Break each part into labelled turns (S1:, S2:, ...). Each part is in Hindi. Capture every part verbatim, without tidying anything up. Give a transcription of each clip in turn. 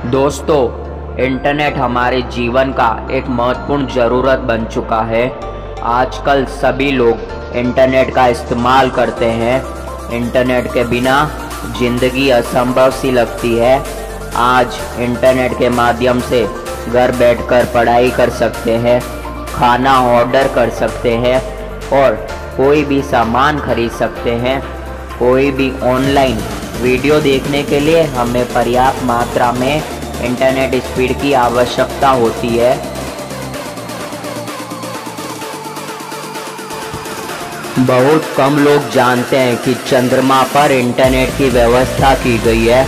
S1: दोस्तों, इंटरनेट हमारे जीवन का एक महत्वपूर्ण ज़रूरत बन चुका है। आजकल सभी लोग इंटरनेट का इस्तेमाल करते हैं। इंटरनेट के बिना ज़िंदगी असंभव सी लगती है। आज इंटरनेट के माध्यम से घर बैठकर पढ़ाई कर सकते हैं, खाना ऑर्डर कर सकते हैं और कोई भी सामान खरीद सकते हैं। कोई भी ऑनलाइन वीडियो देखने के लिए हमें पर्याप्त मात्रा में इंटरनेट स्पीड की आवश्यकता होती है। बहुत कम लोग जानते हैं कि चंद्रमा पर इंटरनेट की व्यवस्था की गई है।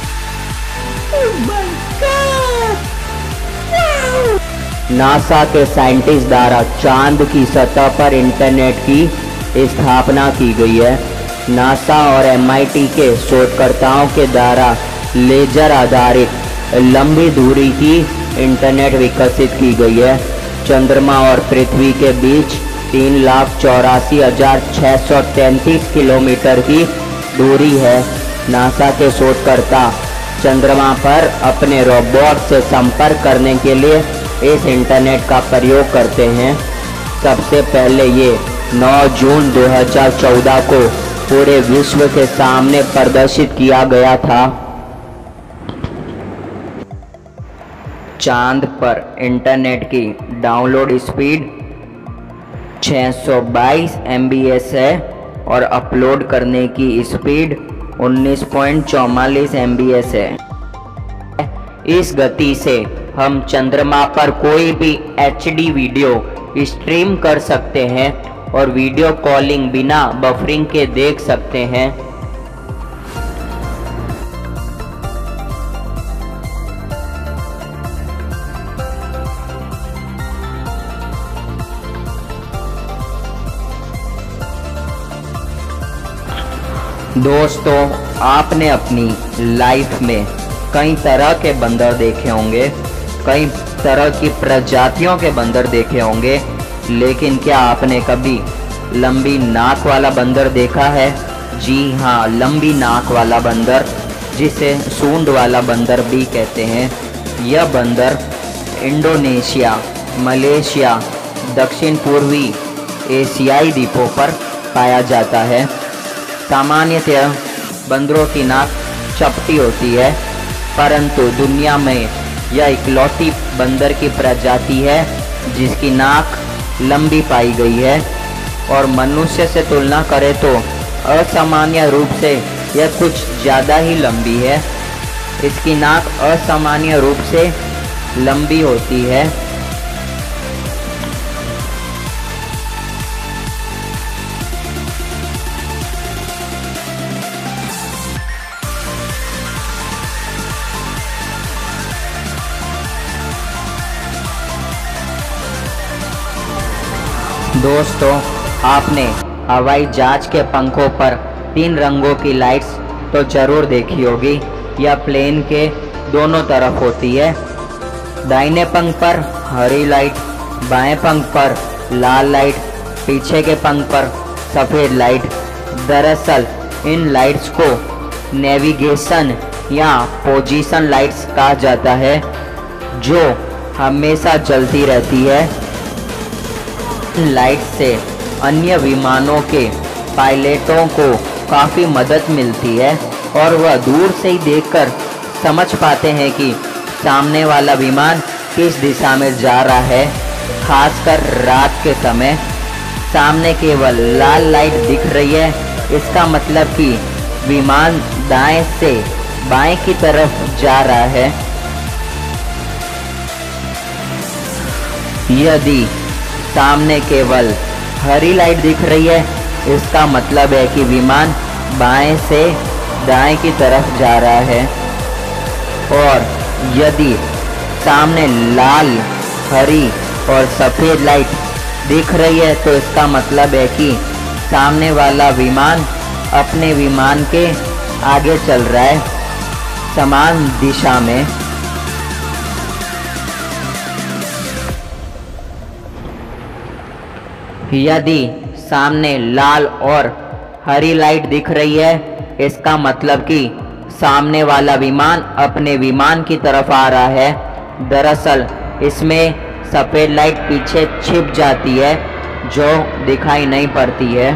S1: नासा के साइंटिस्ट द्वारा चांद की सतह पर इंटरनेट की स्थापना की गई है। नासा और एम आई टी के शोधकर्ताओं के द्वारा लेजर आधारित लंबी दूरी की इंटरनेट विकसित की गई है। चंद्रमा और पृथ्वी के बीच तीन लाख चौरासी हजार छः सौ तैंतीस किलोमीटर की दूरी है। नासा के शोधकर्ता चंद्रमा पर अपने रोबोट से संपर्क करने के लिए इस इंटरनेट का प्रयोग करते हैं। सबसे पहले ये नौ जून दो हज़ार चौदह को पूरे विश्व के सामने प्रदर्शित किया गया था। चांद पर इंटरनेट की डाउनलोड स्पीड छह सौ बाईस एम बी एस है और अपलोड करने की स्पीड उन्नीस पॉइंट चौवालीस एम बी एस है। इस गति से हम चंद्रमा पर कोई भी एच डी वीडियो स्ट्रीम कर सकते हैं और वीडियो कॉलिंग बिना बफरिंग के देख सकते हैं। दोस्तों, आपने अपनी लाइफ में कई तरह के बंदर देखे होंगे, कई तरह की प्रजातियों के बंदर देखे होंगे, लेकिन क्या आपने कभी लंबी नाक वाला बंदर देखा है? जी हाँ, लंबी नाक वाला बंदर, जिसे सूंड वाला बंदर भी कहते हैं। यह बंदर इंडोनेशिया, मलेशिया, दक्षिण पूर्वी एशियाई द्वीपों पर पाया जाता है। सामान्यतः बंदरों की नाक चपटी होती है, परंतु दुनिया में यह इकलौती बंदर की प्रजाति है जिसकी नाक लंबी पाई गई है और मनुष्य से तुलना करें तो असामान्य रूप से यह कुछ ज़्यादा ही लंबी है। इसकी नाक असामान्य रूप से लंबी होती है। दोस्तों, आपने हवाई जहाज के पंखों पर तीन रंगों की लाइट्स तो जरूर देखी होगी। यह प्लेन के दोनों तरफ होती है। दाहिने पंख पर हरी लाइट, बाएं पंख पर लाल लाइट, पीछे के पंख पर सफ़ेद लाइट। दरअसल इन लाइट्स को नेविगेशन या पोजीशन लाइट्स कहा जाता है, जो हमेशा जलती रहती है। लाइट से अन्य विमानों के पायलटों को काफ़ी मदद मिलती है और वह दूर से ही देखकर समझ पाते हैं कि सामने वाला विमान किस दिशा में जा रहा है। खासकर रात के समय सामने केवल लाल लाइट दिख रही है, इसका मतलब कि विमान दाएं से बाएं की तरफ जा रहा है। यदि सामने केवल हरी लाइट दिख रही है, इसका मतलब है कि विमान बाएं से दाएं की तरफ जा रहा है। और यदि सामने लाल, हरी और सफ़ेद लाइट दिख रही है, तो इसका मतलब है कि सामने वाला विमान अपने विमान के आगे चल रहा है, समान दिशा में। यदि सामने लाल और हरी लाइट दिख रही है, इसका मतलब कि सामने वाला विमान अपने विमान की तरफ आ रहा है। दरअसल इसमें सफ़ेद लाइट पीछे छिप जाती है जो दिखाई नहीं पड़ती है।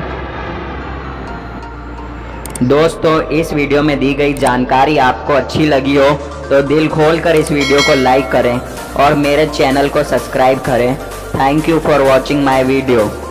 S1: दोस्तों, इस वीडियो में दी गई जानकारी आपको अच्छी लगी हो तो दिल खोलकर इस वीडियो को लाइक करें और मेरे चैनल को सब्सक्राइब करें। Thank you for watching my video.